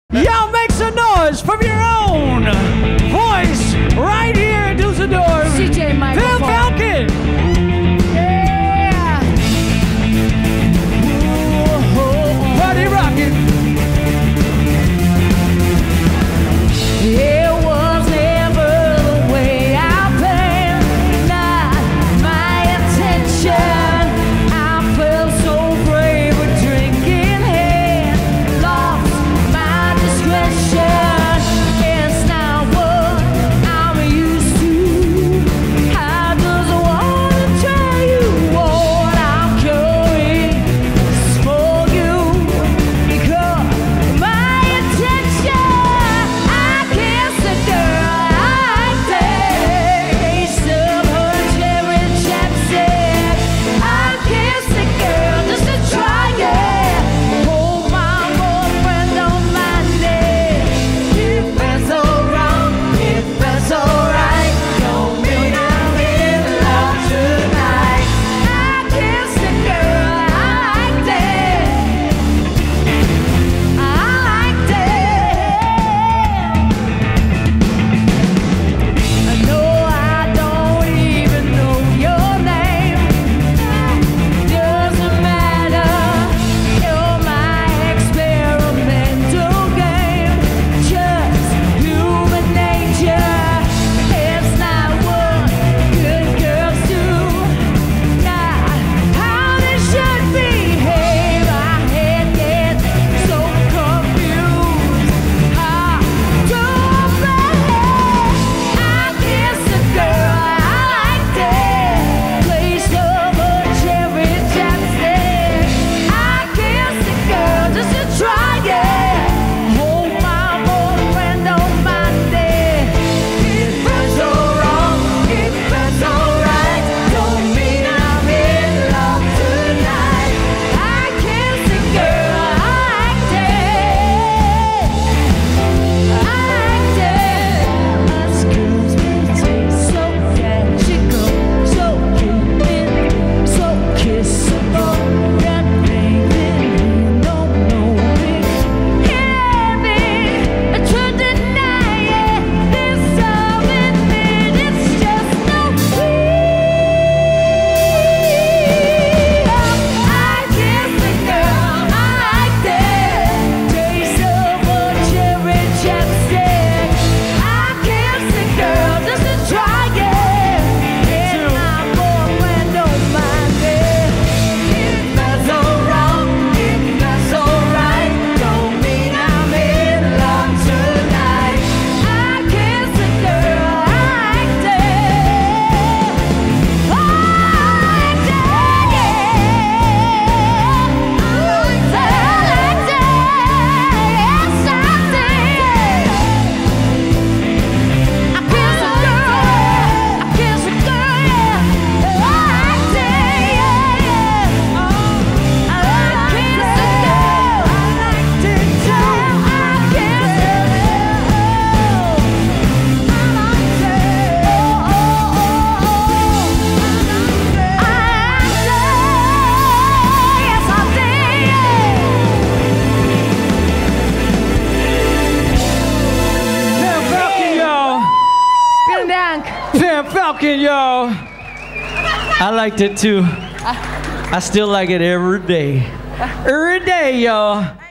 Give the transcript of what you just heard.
Y'all make some noise from your own voice right here in Düsseldorf. CJ Pamela Falcon. Yeah. Party rockin'. It was never the way I planned, not my intention. I felt so brave with drink in hand, lost my discretion. It's not what I'm used to. I just wanna tell you what I'm carrying is for you, because my intention. Falcon, y'all. I liked it too. I still like it every day. Every day, y'all.